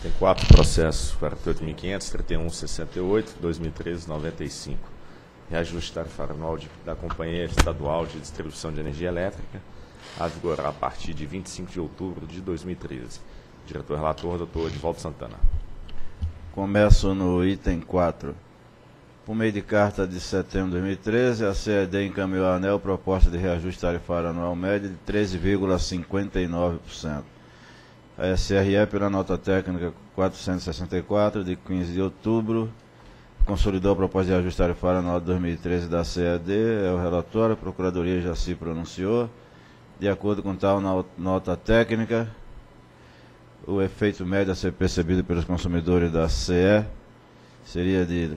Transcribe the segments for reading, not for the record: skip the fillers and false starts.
Tem 4 processos, 48.500, 3168, 2013, 95. Reajuste tarifário anual da Companhia Estadual de Distribuição de Energia Elétrica, a vigorar a partir de 25 de outubro de 2013. Diretor-relator, doutor Edivaldo Santana. Começo no item 4. Por meio de carta de setembro de 2013, a CED encaminhou à ANEEL proposta de reajuste tarifário anual médio de 13,59%. A SRE, pela nota técnica 464, de 15 de outubro, consolidou a proposta de reajuste tarifário anual de 2013 da CED, é o relatório, a Procuradoria já se pronunciou. De acordo com tal nota técnica, o efeito médio a ser percebido pelos consumidores da CE é de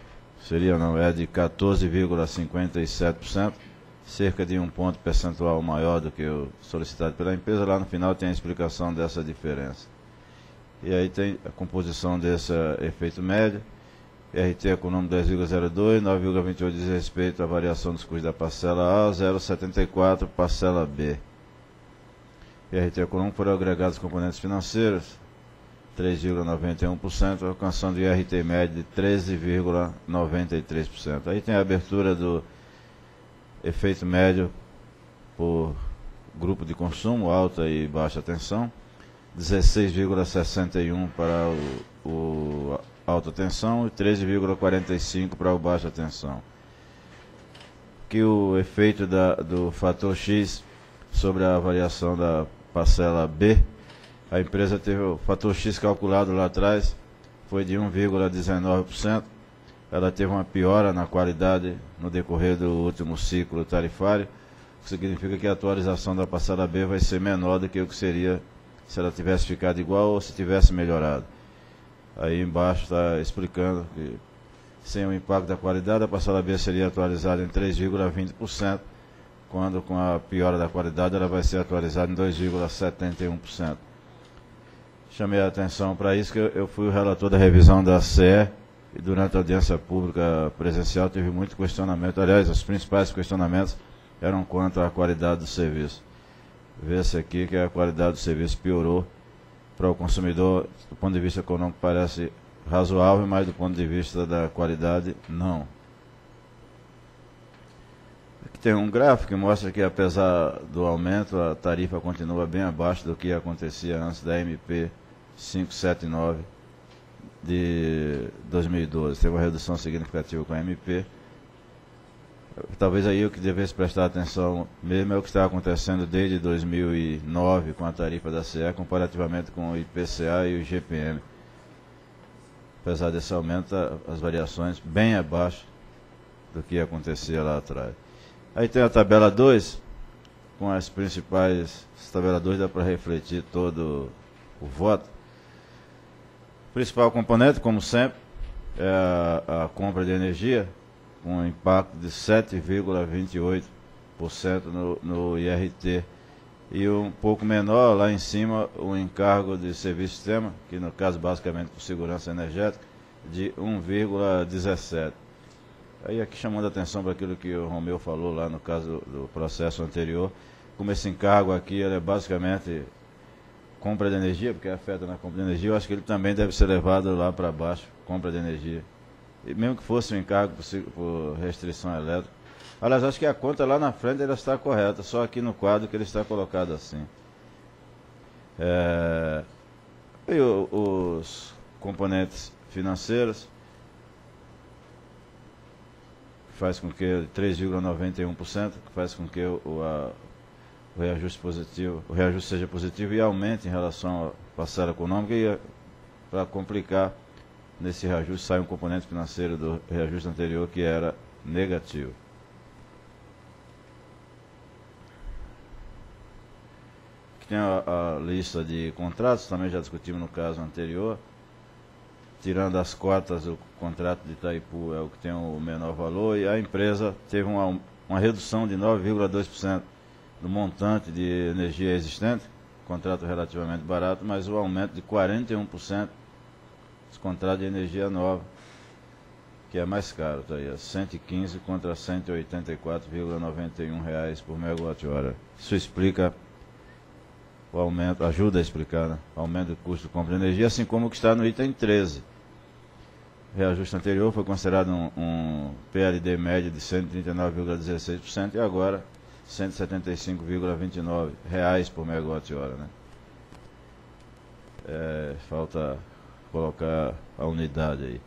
14,57%, cerca de 1 ponto percentual maior do que o solicitado pela empresa. Lá no final tem a explicação dessa diferença. E aí tem a composição desse efeito médio. RT econômico 10,02, 9,28 diz respeito à variação dos custos da parcela A, 0,74 parcela B. RT econômico foram agregados componentes financeiros, 3,91%, alcançando o IRT médio de 13,93%. Aí tem a abertura do efeito médio por grupo de consumo, alta e baixa tensão, 16,61 para o alta tensão e 13,45 para o baixa tensão. Que o efeito do fator X sobre a variação da parcela B, a empresa teve o fator X calculado lá atrás, foi de 1,19%. Ela teve uma piora na qualidade no decorrer do último ciclo tarifário, o que significa que a atualização da parcela B vai ser menor do que o que seria se ela tivesse ficado igual ou se tivesse melhorado. Aí embaixo está explicando que, sem o impacto da qualidade, a parcela B seria atualizada em 3,20%, quando com a piora da qualidade ela vai ser atualizada em 2,71%. Chamei a atenção para isso, que eu fui o relator da revisão da CE, e durante a audiência pública presencial teve muito questionamento. Aliás, os principais questionamentos eram quanto à qualidade do serviço. Vê-se aqui que a qualidade do serviço piorou. Para o consumidor, do ponto de vista econômico, parece razoável, mas do ponto de vista da qualidade, não. Aqui tem um gráfico que mostra que, apesar do aumento, a tarifa continua bem abaixo do que acontecia antes da MP 579 de 2012. Teve uma redução significativa com a MP. Talvez aí o que devesse prestar atenção mesmo é o que está acontecendo desde 2009 com a tarifa da CE, comparativamente com o IPCA e o GPM. Apesar desse aumento, as variações bem abaixo do que acontecia lá atrás. Aí tem a tabela 2, com as principais. Essa tabela 2 dá para refletir todo o voto. O principal componente, como sempre, é a compra de energia, com um impacto de 7,28% no IRT, e um pouco menor lá em cima o encargo de serviço sistema, que no caso basicamente por segurança energética, de 1,17%. Aí aqui chamando a atenção para aquilo que o Romeu falou lá no caso do processo anterior, como esse encargo aqui ele é basicamente compra de energia, porque afeta na compra de energia, eu acho que ele também deve ser levado lá para baixo, compra de energia. E mesmo que fosse um encargo por restrição elétrica. Aliás, acho que a conta lá na frente ela está correta, só aqui no quadro que ele está colocado assim. E os componentes financeiros, que faz com que 3,91%, que faz com que o reajuste seja positivo e aumente em relação à parcela econômica, e para complicar, nesse reajuste sai um componente financeiro do reajuste anterior que era negativo. Aqui tem a lista de contratos, também já discutimos no caso anterior. Tirando as cotas, o contrato de Itaipu é o que tem o menor valor, e a empresa teve uma redução de 9,2% do montante de energia existente, contrato relativamente barato, mas o aumento de 41% dos contratos de energia nova, que é mais caro, está aí, 115 contra R$ 184,91 por megawatt-hora. Isso explica o aumento, ajuda a explicar, né? O aumento do custo de compra de energia, assim como o que está no item 13. O reajuste anterior foi considerado um PLD médio de 139,16% e agora R$ 175,29 por megawatt-hora, né? Falta colocar a unidade aí.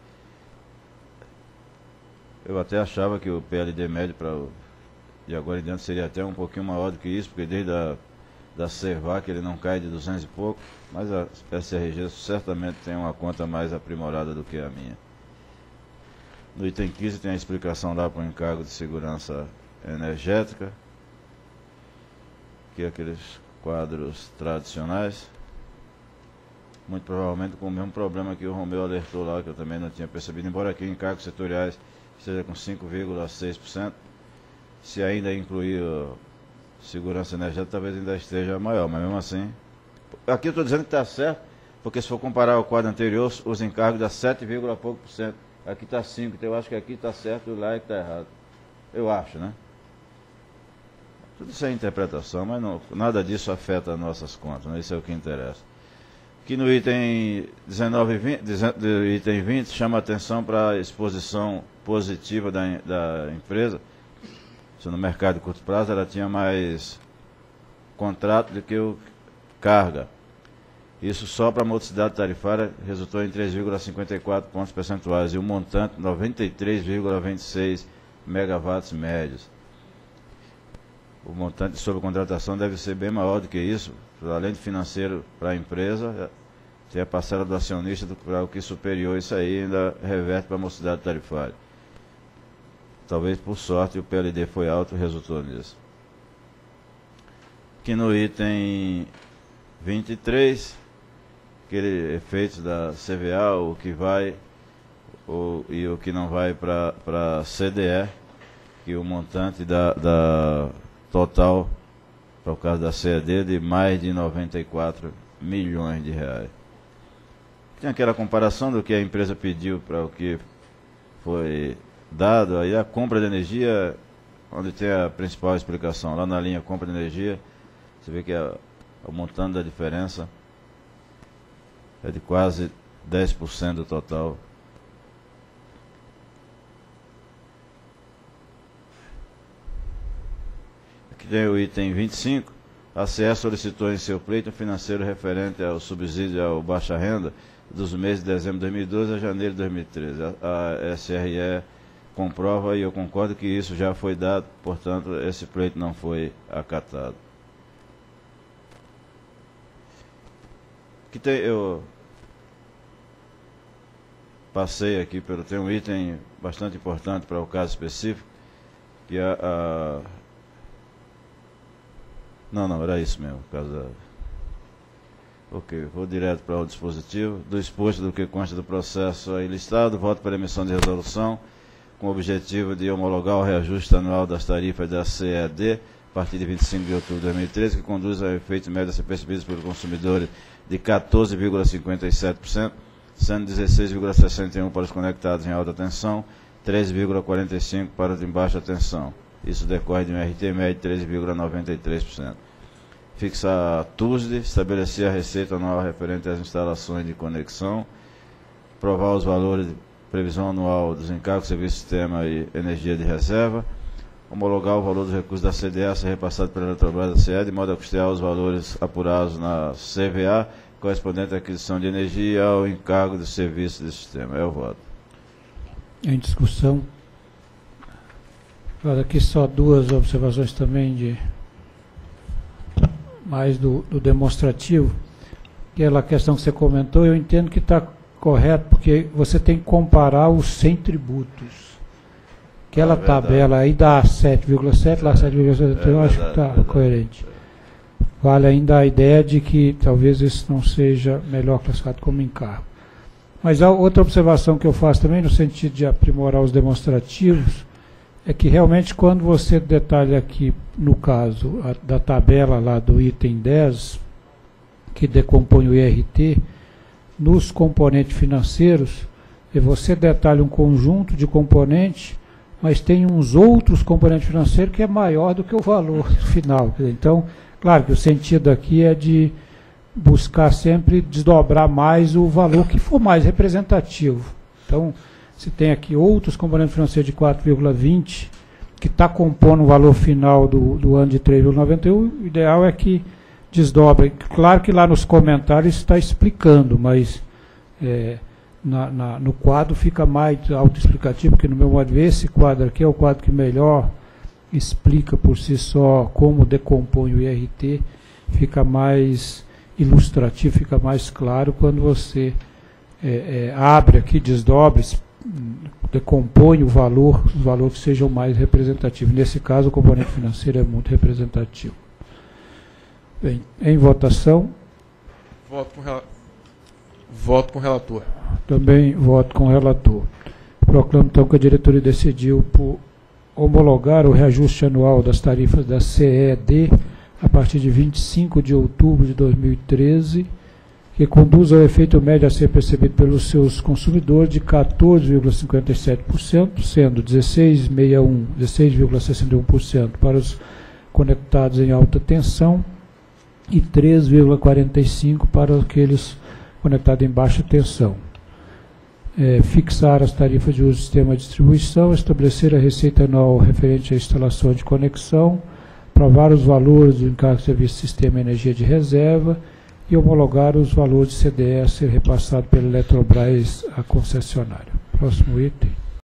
Eu até achava que o PLD médio de agora em diante seria até um pouquinho maior do que isso, porque desde da Cervac ele não cai de 200 e pouco, mas a SRG certamente tem uma conta mais aprimorada do que a minha. No item 15 tem a explicação lá para o encargo de segurança energética, que é aqueles quadros tradicionais, muito provavelmente com o mesmo problema que o Romeu alertou lá, que eu também não tinha percebido, embora aqui encargos setoriais esteja com 5,6%, se ainda incluir segurança energética, talvez ainda esteja maior, mas mesmo assim, aqui eu estou dizendo que está certo, porque se for comparar o quadro anterior, os encargos dá 7, pouco por cento. Aqui está 5, então eu acho que aqui está certo e lá é que está errado. Eu acho, né? Tudo isso é interpretação, mas não, nada disso afeta as nossas contas, né? Isso é o que interessa. Aqui no item 19 e 20, item 20 chama a atenção para a exposição positiva da empresa. Se no mercado de curto prazo ela tinha mais contrato do que o carga. Isso só para a modicidade tarifária resultou em 3,54 pontos percentuais e o montante 93,26 megawatts médios. O montante sobre contratação deve ser bem maior do que isso, além de financeiro para a empresa, tem a parcela do acionista para o que superior, isso aí ainda reverte para a modicidade tarifária. Talvez por sorte o PLD foi alto e resultou nisso. Aqui no item 23, aquele efeito da CVA, o que vai e o que não vai para a CDE, que o montante da total, para o caso da CED, de mais de 94 milhões de reais. Tem aquela comparação do que a empresa pediu para o que foi dado, aí a compra de energia, onde tem a principal explicação, lá na linha compra de energia, você vê que o montante da diferença é de quase 10% do total. Aqui tem o item 25, a CE solicitou em seu pleito financeiro referente ao subsídio ao baixa renda dos meses de dezembro de 2012 a janeiro de 2013. A SRE comprova e eu concordo que isso já foi dado, portanto esse pleito não foi acatado. Aqui eu passei aqui tem um item bastante importante para o caso específico, que é Não, era isso mesmo, por causa da... Ok, vou direto para o dispositivo. Do exposto do que consta do processo aí listado, voto para emissão de resolução com o objetivo de homologar o reajuste anual das tarifas da CED a partir de 25 de outubro de 2013, que conduz ao efeito médio a ser percebido pelos consumidores de 14,57%, sendo 16,61% para os conectados em alta tensão, 13,45% para os de baixa tensão. Isso decorre de um RT médio de 13,93%. Fixa a TUSD, estabelecer a receita anual referente às instalações de conexão, provar os valores de previsão anual dos encargos, serviço, sistema e energia de reserva, homologar o valor dos recursos da CDA a ser repassado pela Eletrobras da CE, de modo a custear os valores apurados na CVA, correspondente à aquisição de energia ao encargo de serviço de sistema. É o voto. Em discussão. Agora aqui só duas observações também mais do demonstrativo. Aquela questão que você comentou, eu entendo que está correto, porque você tem que comparar os sem tributos. Aquela tabela aí dá 7,7, lá 7,7, eu acho que está coerente. Vale ainda a ideia de que talvez isso não seja melhor classificado como encargo. Mas a outra observação que eu faço também, no sentido de aprimorar os demonstrativos, é que realmente quando você detalha aqui, no caso da tabela lá do item 10, que decompõe o IRT, nos componentes financeiros, você detalha um conjunto de componentes, mas tem uns outros componentes financeiros que é maior do que o valor final. Então, Claro que o sentido aqui é de buscar sempre desdobrar mais o valor que for mais representativo. Então, se tem aqui outros componentes financeiros de 4,20, que está compondo o valor final do ano de 3,91, o ideal é que desdobre. Claro que lá nos comentários está explicando, mas no quadro fica mais autoexplicativo, porque no meu modo de ver, esse quadro aqui é o quadro que melhor explica por si só como decompõe o IRT, fica mais ilustrativo, fica mais claro quando você abre aqui, desdobre, decompõe o valor, os valores que sejam mais representativos. Nesse caso, o componente financeiro é muito representativo. Bem, em votação. Voto com o relator. Também voto com o relator. Proclamo, então, que a diretoria decidiu por homologar o reajuste anual das tarifas da CED a partir de 25 de outubro de 2013, que conduz ao efeito médio a ser percebido pelos seus consumidores de 14,57%, sendo 16,61% para os conectados em alta tensão e 3,45% para aqueles conectados em baixa tensão. Fixar as tarifas de uso do sistema de distribuição, estabelecer a receita anual referente à instalação de conexão, aprovar os valores do encargo de serviço de sistema energia de reserva e homologar os valores de CDE a ser repassado pela Eletrobras à concessionária. Próximo item.